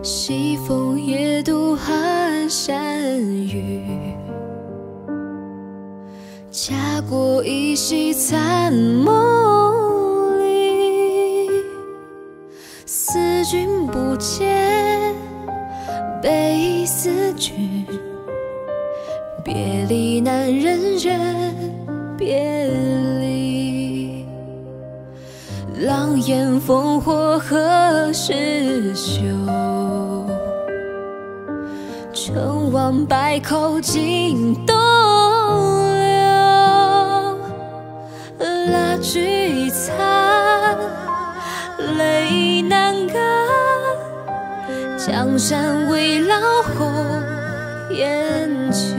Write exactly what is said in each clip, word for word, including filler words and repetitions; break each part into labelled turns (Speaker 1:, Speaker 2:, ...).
Speaker 1: 西风夜渡寒山雨，家国依稀残梦里。思君不见，悲思君，别离难忍忍别离。狼烟烽火何时休？成王败寇尽东流。蜡炬已残，泪难干。江山未老红颜旧。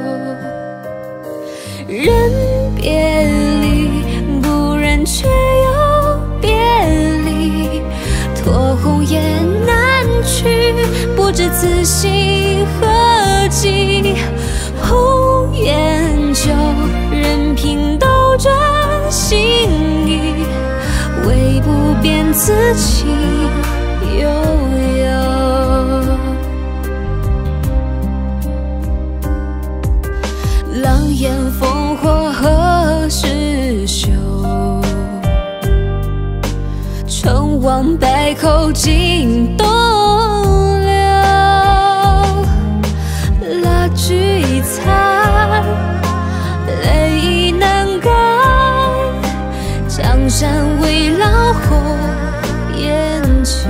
Speaker 1: 人别离，不忍却又别离。托鸿雁南去，不知此心何寄。红颜旧，任凭斗转星移，唯不变此情悠悠。狼烟烽火何时休？成王败寇尽东流。蜡炬已残，泪已难干。江山未老红颜旧。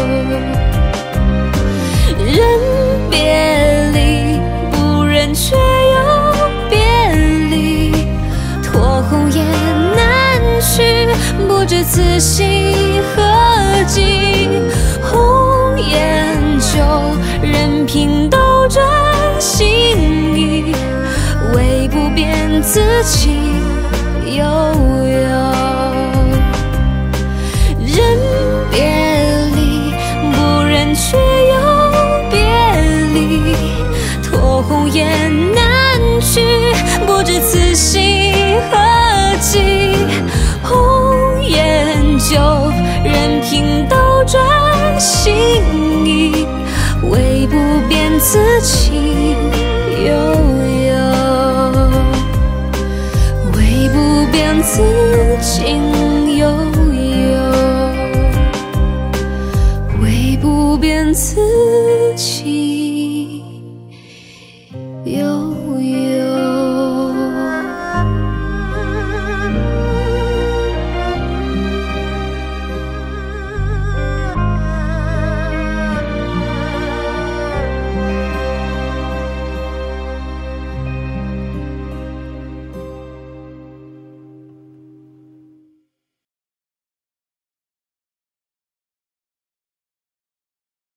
Speaker 1: 人别离，不忍却又别离。托鸿雁南去，不知此心何寄。红颜旧，任凭斗转星移，唯不变此情悠悠。人别离，不忍却又别离。托鸿雁南去，不知此心何寄。红颜旧，任凭斗转星移，唯不变此情